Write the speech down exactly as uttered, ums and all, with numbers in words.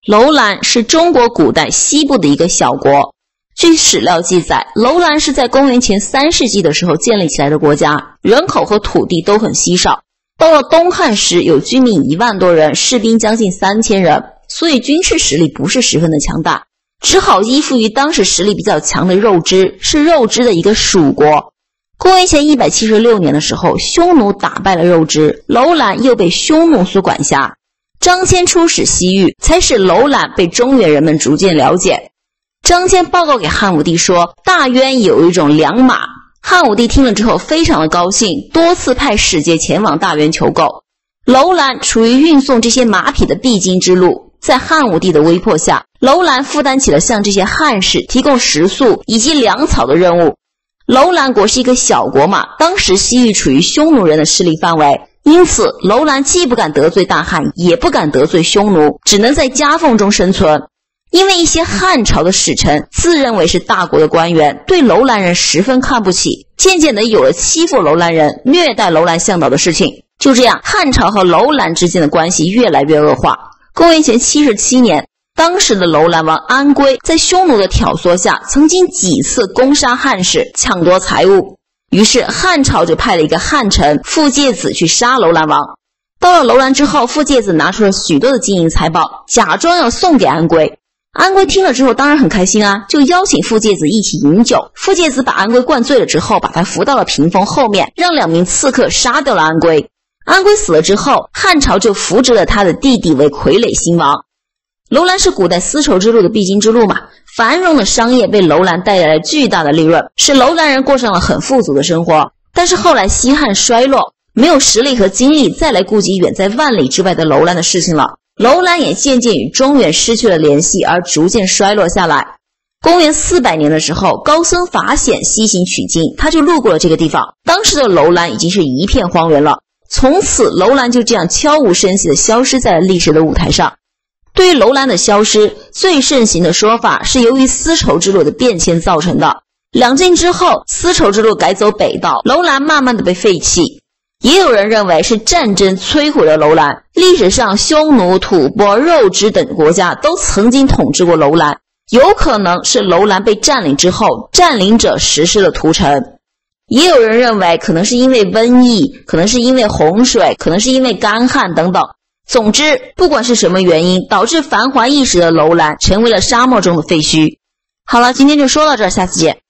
楼兰是中国古代西部的一个小国。据史料记载，楼兰是在公元前三世纪的时候建立起来的国家，人口和土地都很稀少。到了东汉时，有居民一万多人，士兵将近三千人，所以军事实力不是十分的强大，只好依附于当时实力比较强的肉支，是肉支的一个属国。公元前一百七十六年的时候，匈奴打败了肉支，楼兰又被匈奴所管辖。张骞出使西域，才使楼兰被中原人们逐渐了解。张骞报告给汉武帝说，大渊有一种良马。汉武帝听了之后非常的高兴，多次派使节前往大渊求购。楼兰处于运送这些马匹的必经之路，在汉武帝的威迫下，楼兰负担起了向这些汉士提供食宿以及粮草的任务。楼兰国是一个小国嘛，当时西域处于匈奴人的势力范围，因此楼兰既不敢得罪大汉，也不敢得罪匈奴，只能在夹缝中生存。因为一些汉朝的使臣自认为是大国的官员，对楼兰人十分看不起，渐渐的有了欺负楼兰人、虐待楼兰向导的事情。就这样，汉朝和楼兰之间的关系越来越恶化。公元前七十七年，当时的楼兰王安归在匈奴的挑唆下，曾经几次攻杀汉士，抢夺财物。于是汉朝就派了一个汉臣傅介子去杀楼兰王。到了楼兰之后，傅介子拿出了许多的金银财宝，假装要送给安归。安归听了之后当然很开心啊，就邀请傅介子一起饮酒。傅介子把安归灌醉了之后，把他扶到了屏风后面，让两名刺客杀掉了安归。安归死了之后，汉朝就扶植了他的弟弟为傀儡新王。楼兰是古代丝绸之路的必经之路嘛，繁荣的商业为楼兰带来了巨大的利润，使楼兰人过上了很富足的生活。但是后来西汉衰落，没有实力和精力再来顾及远在万里之外的楼兰的事情了。楼兰也渐渐与中原失去了联系，而逐渐衰落下来。公元四百年的时候，高僧法显西行取经，他就路过了这个地方。当时的楼兰已经是一片荒原了，从此楼兰就这样悄无声息地消失在了历史的舞台上。对于楼兰的消失，最盛行的说法是由于丝绸之路的变迁造成的。两晋之后，丝绸之路改走北道，楼兰慢慢的被废弃。也有人认为是战争摧毁了楼兰，历史上匈奴、吐蕃、肉支等国家都曾经统治过楼兰，有可能是楼兰被占领之后，占领者实施了屠城。也有人认为可能是因为瘟疫，可能是因为洪水，可能是因为干旱等等。总之，不管是什么原因，导致繁华一时的楼兰成为了沙漠中的废墟。好了，今天就说到这儿，下次见。